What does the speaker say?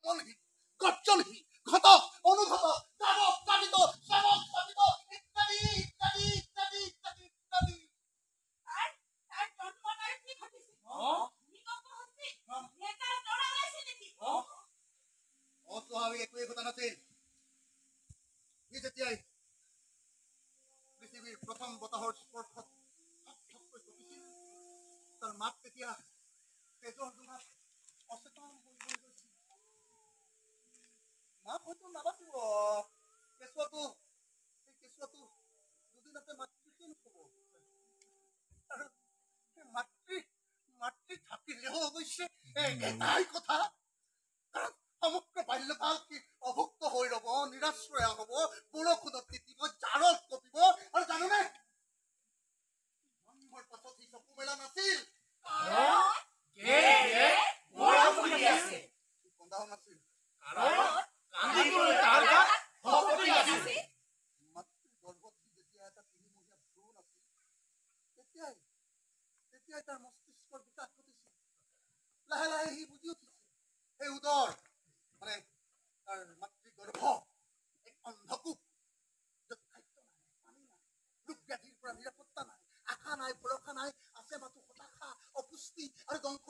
পতনহীন, গর্জনহীন, ঘটক, অনুঘটক, দাবক, দাবিত, শাবক, শাবিত, ইত্যাদি ইত্যাদি ইত্যাদি ইত্যাদি ইত্যাদি। তার জন্ম তার কি ঘটিছে? ভূমিকম্প হচ্ছে? নেতার লড়া হয়েছে নাকি? অস্বাভাৱিক একোৱেই ঘটা নাছিল। সি যেতিয়াই পৃথিৱীৰ প্ৰথম বতাহৰ স্পৰ্শত থপথপকৈ কঁপিছিল, তাৰ মাত তেতিয়া তেজৰ জোঙাত অচেতন হৈ গৈছিল। মাক হয়তো নাবাচিব। কেঁচুৱাটো দুদিনতে মাতৃহীন হ'ব। আৰু সেই মাতৃ থাকিলেও অৱশ্যে এটাই কথা, কাৰণ সমগ্ৰ বাল্যকাল সি অভুক্ত হৈ ৰ'ব, নিৰাশ্ৰয়া হ'ব, বৰষুণত তিতিব, জাৰত কঁপিব। আৰু জানোনে, জন্মৰ পাছত সি চকু মেলা নাছিল। কন্দাও নাছিল। মাতৃৰ গৰ্ভত সি যেতিয়া এটা 3 মহীয়া ভ্ৰূণ আছিল, তেতিয়াই তাৰ মস্তিষ্কৰ বিকাশ ঘটিছিল। লাহে লাহে সি বুজি উঠিছিল, সেই উদৰ মানে তাৰ মাতৃগৰ্ভ এক অন্ধকূপ, য'ত খাদ্য নাই, পানী নাই, ৰোগ ব্যাধিৰ পৰা নিৰাপত্তা নাই, আশা নাই, ভৰসা নাই, আছে মাথো হতাশা, অপুষ্টি আৰু